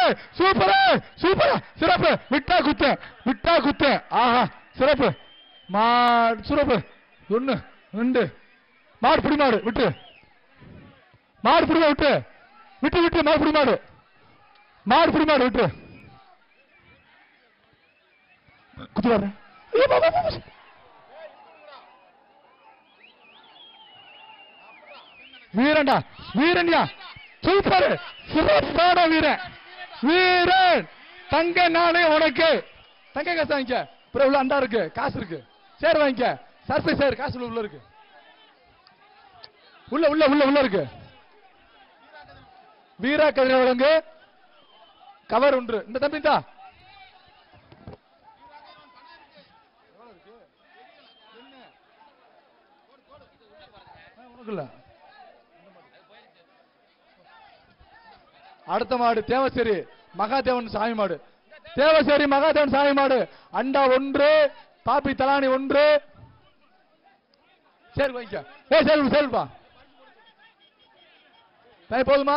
Super super சிறப்பு விட்டா குத்து ஆஹா சிறப்பு சிறப்பு 1 2 மாடு புடி மாடு விட்டு மாடு புடி விட்டு மாடு புடி மாடு விட்டு குத்து வர வீரன்யா சூப்பர் சிறப்பான வீரன் தங்க நானே உனக்கு தங்க காசு வாங்கிக்க உள்ள அண்டா இருக்கு காசு இருக்கு சேர் வாங்கிக்க சர்ஃபேஸ் சேர் காசு உள்ள இருக்கு உள்ள இருக்கு வீரா கதிர வழங்கு கவர் 1 இந்த தம்பி தான் அடுத்த மாடு தேவசேரி மகாதேவன் சாமி மாடு அண்டா 1 பாப்பி தலானி 1 சரி வாங்கிக்க சரிப்பா போதுமா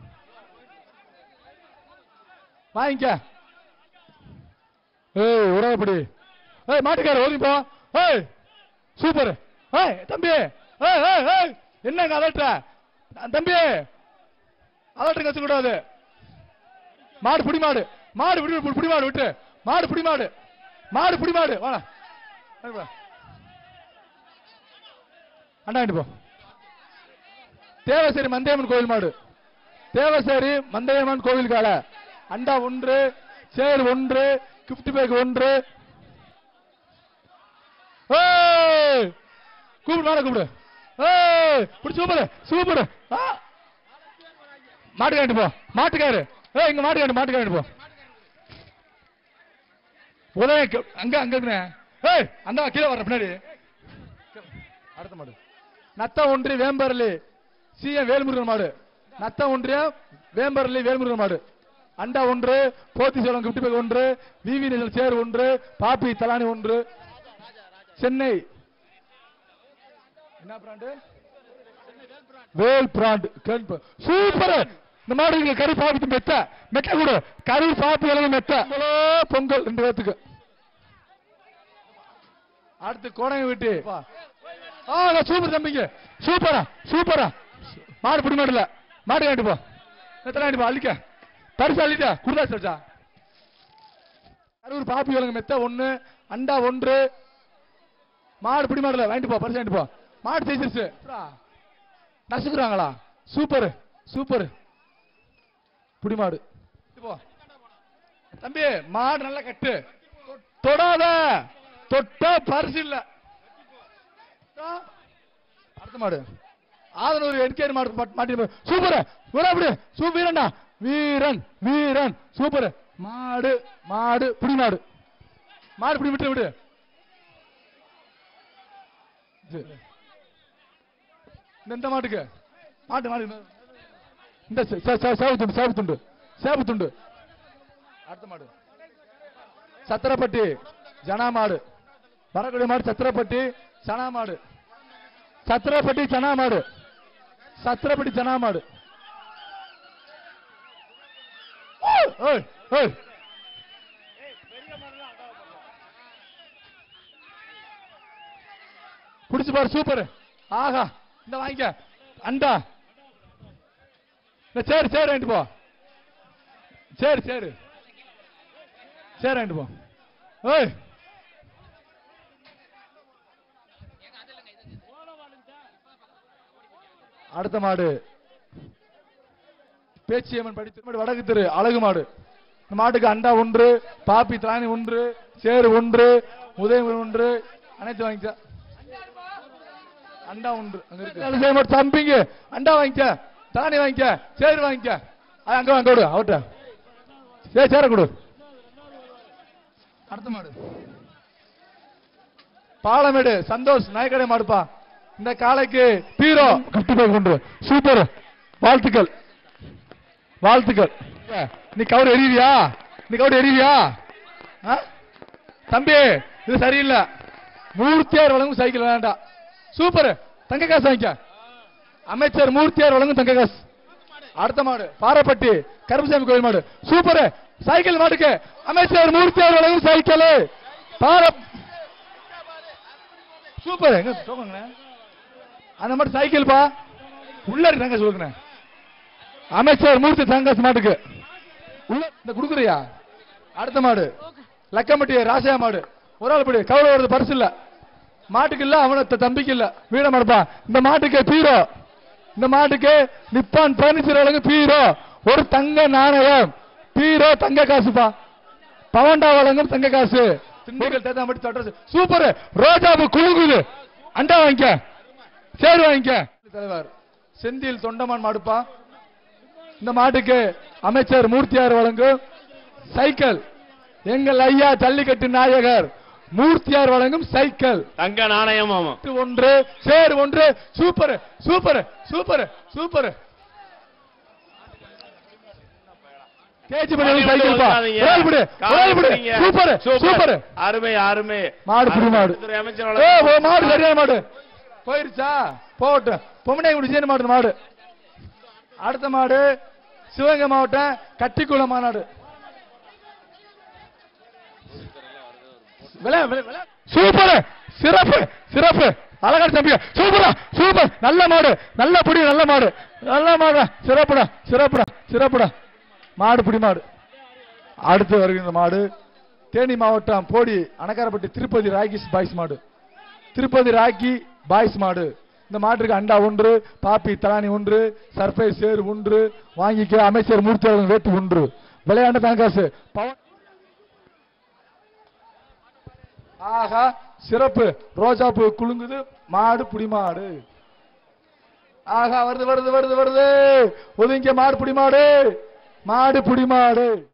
வாங்கிக்க உறவுப்படி மாட்டுக்கார ஓடி போ சூப்பர் தம்பி என்னங்க அதட்ட தம்பி அதட்ட கச்சு கூடாது மாடு புடி மாடு புடி மாடு விட்டு மாடு புடி மாடு வாடா அண்டா போ தேவசேரி மந்தையம்மன் கோவில் மாடு தேவசேரி மந்தையம்மன் கோவில் கால அண்டா 1 சேர் 1 கிஃப்ட் பேக் 1 கூப்பிடு சூப்பர் மாட்டுக்காண்டு போ மாட்டுக்காரு இங்க மாட்டுக்காண்டு போ உதய அங்க அந்த கீழே வர்ற பின்னாடி அடுத்த மாடு நத்த ஒன்றிய வேம்பரலி சிஎம் வேல்முருகன் மாடு நத்த ஒன்றியம் வேம்பரலி வேல்முருகன் மாடு அண்டா 1 போத்தி சேலம் கிஃப்ட் பேக் 1 விவி நேஷனல் சேர் 1 பாப்பி தலானி 1 சென்னை என்ன பிராண்டு வேல் பிராண்ட் சூப்பர் இந்த மாடு கறி பாப்பி மெத்த கூட கறி பாப்பி மெத்த பொங்கல் 2 பேத்துக்கு அடுத்து கோடை விட்டு சூப்பர் தம்பிங்க சூப்பரா மாடு புடி மாடுல மாடு காட்டு போ எத்தனை அள்ளிக்க பரிசு அள்ளிட்டா குடுதா சாச்சா கரூர் பாப்பி வழங்க மெத்த 1 அண்டா 1 மாடு புடி மாடுல வாங்கிட்டு போ பரிசு வாங்கிட்டு போ மாடு ஜெயிச்சிருச்சு நசுக்குறாங்களா சூப்பர் புடி மாடு போ தம்பி மாடு நல்லா கட்டு தொடாத தொட்டா பரிசு இல்ல அடுத்த மாடு ஆதனூர் என்கேர் மாடு மாட்டி சூப்பர் வீரன்டா வீரன் சூப்பர் மாடு புடி மாடு புடி விட்டு இந்த மாட்டுக்கு மாடு இந்த சேப்பு துண்டு அடுத்த மாடு சத்திரப்பட்டி ஜனா மாடு வரக்கூடிய மாடு சத்திரப்பட்டி சனா மாடு சத்திரப்பட்டி ஜனா மாடு புடிச்சு பாரு சூப்பர் ஆஹா இந்த வாங்கிக்க அண்டா சேரு வாங்கிட்டு போ சேரு வாங்கிட்டு போ அடுத்த மாடு பேச்சியம்மன் படித்து வடக்கு தெரு அழகு மாடு இந்த மாட்டுக்கு அண்டா 1 பாப்பி தலானி 1 சேரு 1 உதயம் 1 அனைத்து வாங்கிக்க அண்டா 1 அங்க இருக்கு தம்பிங்க அண்டா வாங்கிக்க தலானி வாங்கிக்க சேரு வாங்கிக்க அங்க வாங்க கொடு அவட்ட சேர கொடு அடுத்த மாடு பாலமேடு சந்தோஷ் நாயக்கடை மாடுப்பா இந்த காலைக்கு ஹீரோ கிஃப்ட் பேக் 1 சூப்பர் வாழ்த்துக்கள் நீ கவுர் எறிவியா தம்பி இது சரியில்லை மூர்த்தியார் வழங்கும் சைக்கிள் வேண்டாம் சூப்பர் தங்க காசு வாங்கிக்க அமைச்சர் மூர்த்தியார் வழங்கும் தங்க காசு அடுத்த மாடு பாரப்பட்டி கருப்பசாமி கோயில் மாடு சூப்பர். சைக்கிள் மாடுக்கு அமைச்சர் மூர்த்தி அவர் வழங்கும் சைக்கிள் சூப்பர். எங்க சொல்லுங்க அந்த மாடு சைக்கிள் பா உள்ள இருக்காங்க சொல்லுங்க. அமைச்சர் மூர்த்தி தங்கஸ் மாட்டுக்கு உள்ள இந்த குடுக்குறியா. அடுத்த மாடு லக்கம்பட்டி ராசையா மாடு ஒரு ஆள் படி கவலை வருது பரிசு இல்ல மாட்டுக்கு இல்ல அவன தம்பிக்கு இல்ல வீட மாடுப்பா. இந்த மாட்டுக்கு பீரோ இந்த மாட்டுக்கு நிப்பான் பர்னிச்சர் வழங்கு பீரோ ஒரு தங்க நாணயம் பீரோ தங்க காசுப்பா. பவண்டா வழங்கும் தங்க காசு திண்டுக்கல் தேத்தாம்பட்டி தொட்டரசு சூப்பர். ரோஜாபு குழுங்குது அண்டா வாங்கிக்க சேரு வாங்கிக்க. தலைவர் செந்தில் தொண்டமான் மாடுப்பா. இந்த மாட்டுக்கு அமைச்சர் மூர்த்தியார் வழங்கும் சைக்கிள் எங்கள் ஐயா ஜல்லிக்கட்டு நாயகர் மூர்த்தியார் வழங்கும் சைக்கிள் தங்க நாணயம் ஒன்று சேர் ஒன்று super super super super. Super super அருமை அருமை மாடு புது மாடு மாடு சரியான மாடு போயிருச்சா போகட்டும் பொம்மனை குடிச்சேன்னு மாடு மாடு. அடுத்த மாடு சிவகங்கை மாவட்டம் கட்டிக்குளம் மாநாடு சூப்பர் சிறப்பு சிறப்பு அழகான தம்பி சூப்பரா சூப்பர் நல்ல மாடு நல்ல புடி நல்ல மாடு நல்ல மாடு சிறப்புடா சிறப்புடா சிறப்புடா மாடு புடி மாடு. அடுத்து வருகின்ற மாடு தேனி மாவட்டம் போடி அணக்காரப்பட்டி திருப்பதி ராக்கி பாய்ஸ் மாடு திருப்பதி ராக்கி பாய்ஸ் மாடு. இந்த மாட்டுக்கு அண்டா ஒன்று பாப்பி தலானி ஒன்று சர்பைஸ் சேரு ஒன்று வாங்கிக்க அமைச்சர் மூர்த்தி வேட்டு ஒன்று விளையாண்டு தங்காசு பவன். ஆகா சிறப்பு ரோஜாப்பூ குலுங்குது மாடு புடி மாடு. ஆகா வருது வருது வருது வருது ஒதுங்க மாடு புடி மாடு மாடு புடி மாடு.